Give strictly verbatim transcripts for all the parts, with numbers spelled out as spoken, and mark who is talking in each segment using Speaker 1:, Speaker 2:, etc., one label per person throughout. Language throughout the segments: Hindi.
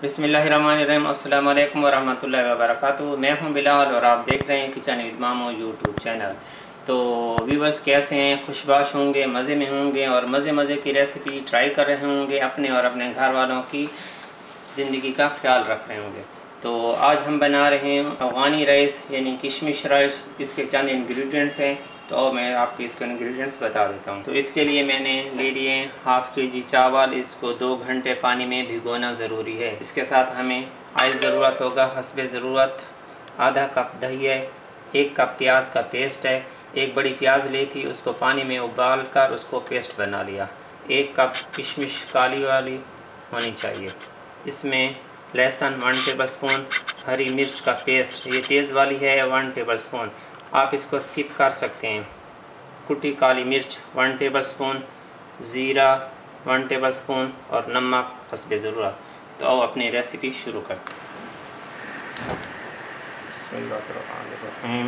Speaker 1: बिस्मिल्लाहिर्रहमानिर्रहीम। अस्सलाम वालेकुम वरहमतुल्लाहि वबरकातुहू। मैं हूं बिलाल और आप देख रहे हैं kitchen with Mamu YouTube channel. तो व्यूवर्स कैसे हैं? खुशबाश होंगे, मज़े में होंगे और मज़े मज़े की रेसिपी ट्राई कर रहे होंगे, अपने और अपने घर वालों की ज़िंदगी का ख्याल रख रहे होंगे। तो आज हम बना रहे हैं अफ़गानी राइस यानी किशमिश राइस। इसके चंद इंग्रेडिएंट्स हैं, तो मैं आपको इसके इंग्रेडिएंट्स बता देता हूँ। तो इसके लिए मैंने ले लिए हाफ़ के जी चावल। इसको दो घंटे पानी में भिगोना ज़रूरी है। इसके साथ हमें ऑयल ज़रूरत होगा हस्बे ज़रूरत। आधा कप दही है, एक कप प्याज का पेस्ट है। एक बड़ी प्याज ली थी, उसको पानी में उबाल कर उसको पेस्ट बना लिया। एक कप किशमिश काली वाली होनी चाहिए। इसमें लहसुन वन टेबल स्पून, हरी मिर्च का पेस्ट, ये तेज़ वाली है, वन टेबल स्पून। आप इसको स्किप कर सकते हैं। कुटी काली मिर्च वन टेबल स्पून, ज़ीरा वन टेबल स्पून और नमक हस्बे ज़रूरत। तो आओ अपनी रेसिपी शुरू करते हैं। बिस्मिल्लाहिर्रहमानिर्रहीम।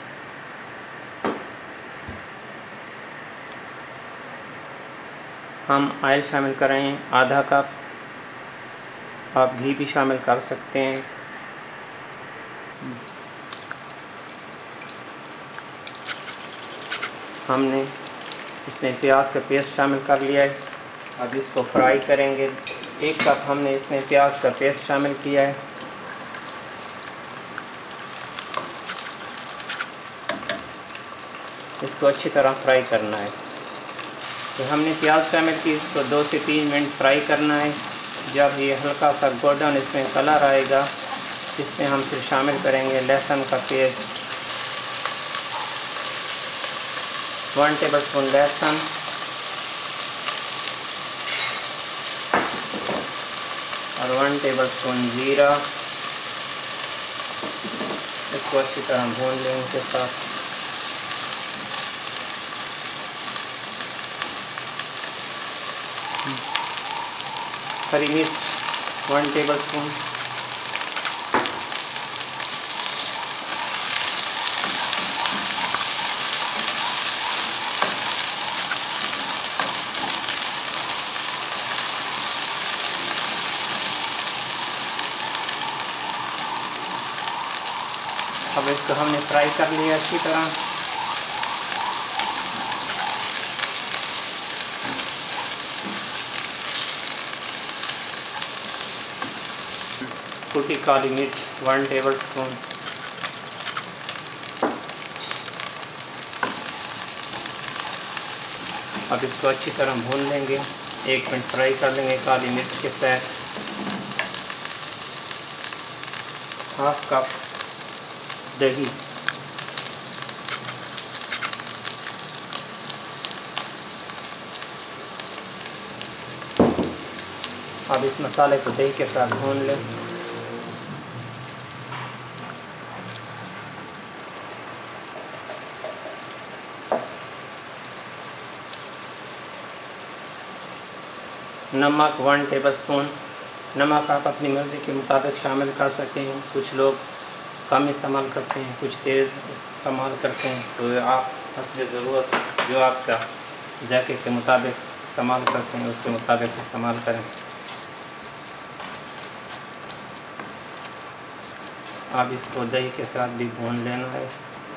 Speaker 1: हम ऑयल शामिल करें आधा कप। आप घी भी शामिल कर सकते हैं। हमने इसमें प्याज का पेस्ट शामिल कर लिया है। अब इसको फ्राई करेंगे। एक कप हमने इसमें प्याज का पेस्ट शामिल किया है। इसको अच्छी तरह फ्राई करना है। तो हमने प्याज शामिल की, इसको दो से तीन मिनट फ्राई करना है। जब ये हल्का सा गोल्डन इसमें कलर आएगा, इसमें हम फिर शामिल करेंगे लहसुन का पेस्ट, वन टेबल स्पून लहसुन, और वन टेबल स्पून ज़ीरा। इसको अच्छी तरह भून लें इनके साथ। हरी मिर्च वन टेबल स्पून, अब इसको हमने फ्राई कर लिया अच्छी तरह। कुटी काली मिर्च वन टेबल स्पून, अब इसको अच्छी तरह भून लेंगे। एक मिनट फ्राई कर लेंगे काली मिर्च के साथ। हाफ कप दही, अब इस मसाले को दही के साथ भून लें। नमक वन टेबल स्पून। नमक आप अपनी मर्ज़ी के मुताबिक शामिल कर सकते हैं। कुछ लोग कम इस्तेमाल करते हैं, कुछ तेज़ इस्तेमाल करते हैं। तो आप हस्बे ज़रूरत जो आपका ज़ायक़े के मुताबिक इस्तेमाल करते हैं उसके मुताबिक इस्तेमाल करें। अब इसको दही के साथ भी भून लेना है।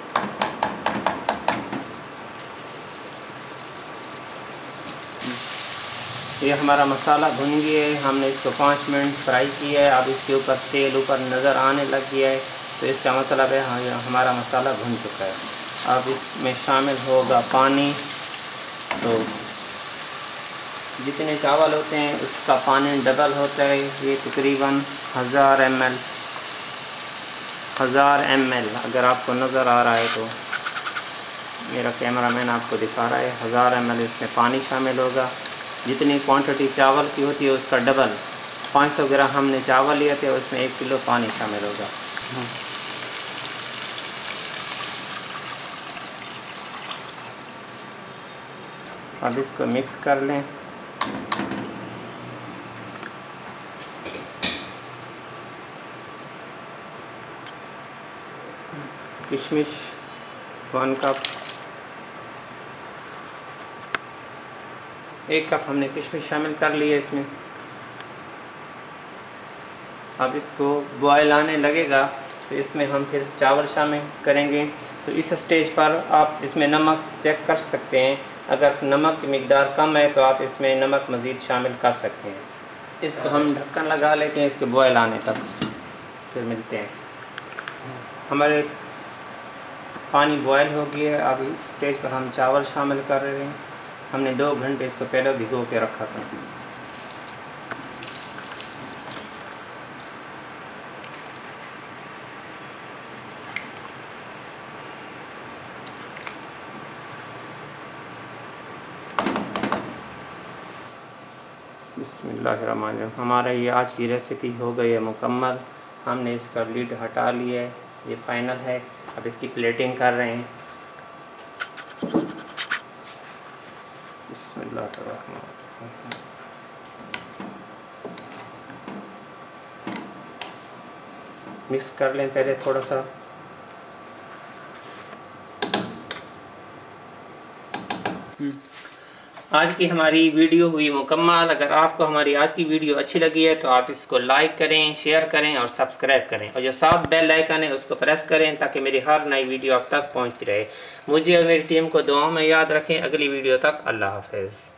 Speaker 1: ये हमारा मसाला भुन गया है। हमने इसको पाँच मिनट फ्राई किया है। अब इसके ऊपर तेल ऊपर नज़र आने लग गया है, तो इसका मतलब है हाँ हमारा मसाला भुन चुका है। अब इसमें शामिल होगा पानी। तो जितने चावल होते हैं उसका पानी डबल होता है। ये तकरीबन हज़ार एम एल हज़ार एम एल अगर आपको नज़र आ रहा है तो मेरा कैमरामैन आपको दिखा रहा है। हज़ार एम एल इसमें पानी शामिल होगा। जितनी क्वांटिटी चावल की होती है उसका डबल। पाँच सौ ग्राम हमने चावल लिए थे, उसमें एक किलो पानी शामिल होगा। अब इसको मिक्स कर लें। किशमिश वन कप, एक कप हमने किशमिश शामिल कर लिया इसमें। अब इसको बॉयल आने लगेगा तो इसमें हम फिर चावल शामिल करेंगे। तो इस स्टेज पर आप इसमें नमक चेक कर सकते हैं, अगर नमक की मिकदार कम है तो आप इसमें नमक मज़ीद शामिल कर सकते हैं। इसको हम ढक्कन लगा लेते हैं इसके बॉयल आने तक, फिर मिलते हैं। हमारे पानी बॉयल हो गया है, अब इस स्टेज पर हम चावल शामिल कर रहे हैं। हमने दो घंटे इसको पहले भिगो के रखा था। बिस्मिल्लाहिर्रहमानिर्रहीम। हमारा ये आज की रेसिपी हो गई है मुकम्मल। हमने इसका लिड हटा लिया है, ये फाइनल है। अब इसकी प्लेटिंग कर रहे हैं। बिस्मिल्लाहिर्रहमानिर्रहीम। मिक्स कर लें पहले थोड़ा सा। आज की हमारी वीडियो हुई मुकम्मल। अगर आपको हमारी आज की वीडियो अच्छी लगी है तो आप इसको लाइक करें, शेयर करें और सब्सक्राइब करें, और जो साथ बेल आइकन है उसको प्रेस करें ताकि मेरी हर नई वीडियो आप तक पहुंचती रहे। मुझे और मेरी टीम को दुआओं में याद रखें। अगली वीडियो तक अल्लाह हाफ़िज़।